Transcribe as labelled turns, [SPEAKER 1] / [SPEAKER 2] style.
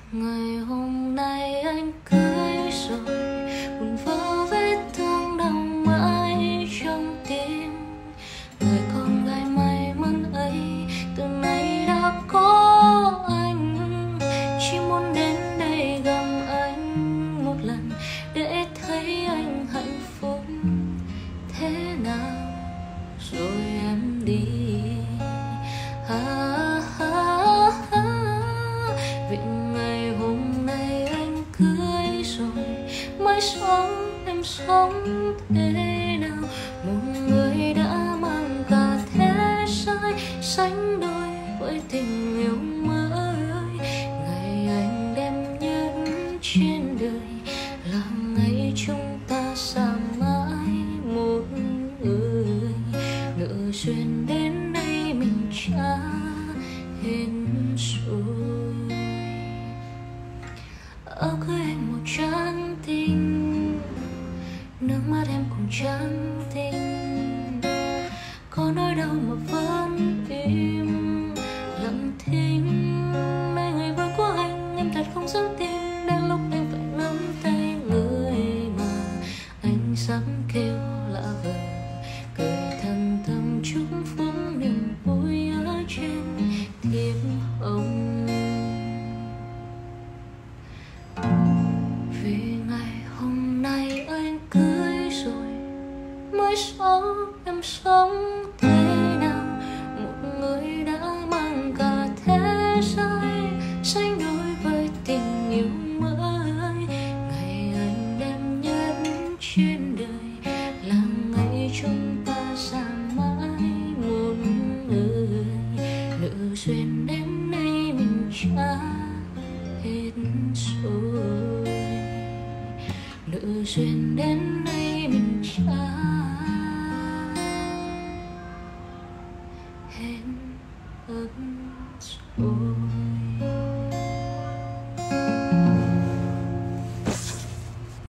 [SPEAKER 1] Ngày hôm nay anh cưới rồi, buồn vỡ vết thương đau mãi trong tim. Người con gái may mắn ấy từ nay đã có anh. Chỉ muốn đến đây gặp anh một lần để thấy anh hạnh phúc thế nào rồi em đi. Vì ngày hôm nay anh cưới rồi, mai sống em sống thế nào? Một người đã mang cả thế giới sánh đôi với tình yêu mới. Ngày anh đem nhất trên đời là ngày chúng ta xa mãi một người. Nợ duyên đến đây mình trả hết rồi. Áo cưới anh màu trắng tinh, nước mắt em cũng trắng tinh. Có nỗi đau mà vẫn im lặng thinh. Nay ngày vui của anh em thật không dám tin. Đến lúc anh phải nắm tay người mà anh sắp kêu lạ vời, cười thân thầm chúc phúc niềm vui ở trên thiệp hồng. Vì ngày hôm nay anh cưới rồi, mới sống em sống thế nào? Một người đã mang cả thế giới sánh đôi với tình yêu mới. Ngày anh đem nhất trên đời là ngày chúng ta xa mãi một người. Nợ duyên đến nay mình trả hết rồi. Nợ duyên đến nay mình trả hết rồi.